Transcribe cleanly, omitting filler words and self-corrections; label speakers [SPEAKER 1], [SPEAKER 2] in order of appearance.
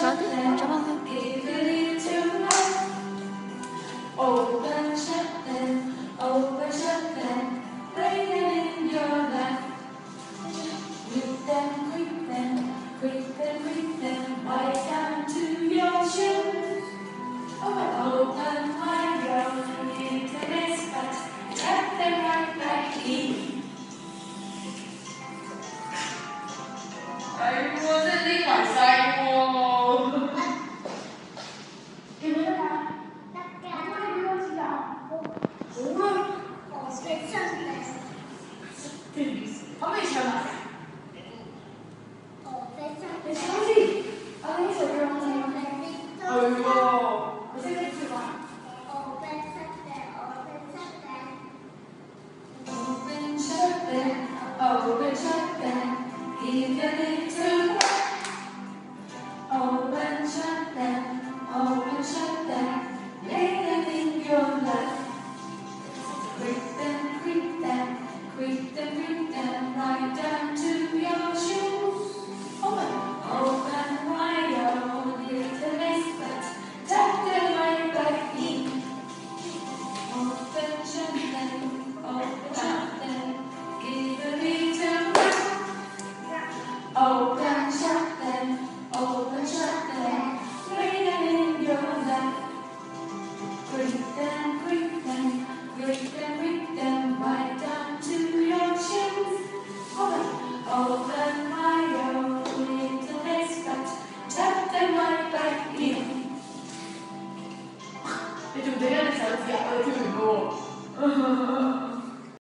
[SPEAKER 1] shut it. 잡아봐.
[SPEAKER 2] Open, shut them, lay them in your lap. Whip them, right down to your shoes. Open wide, roll into this butt, wrap them right back in. 아이고, 선생님 감사해요. 한번 잘 Open, shut them, give them